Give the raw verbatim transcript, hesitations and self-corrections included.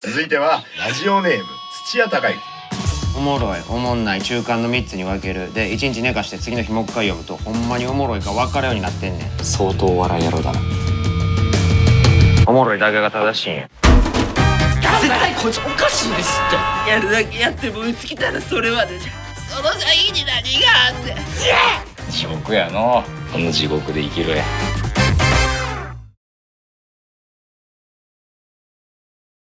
続いてはラジオネーム土屋隆之。 おもろいおもんない中間のみっつに分けるでいちにち寝かして次の日もう一回読むとほんまにおもろいか分かるようになってんねん。 相当お笑い野郎だな。 おもろいだけが正しいんや。 絶対こいつおかしいですって。やるだけやって燃え尽きたらそれまでじゃ。その先に何があんねん。 地獄やのこの地獄で生きろや。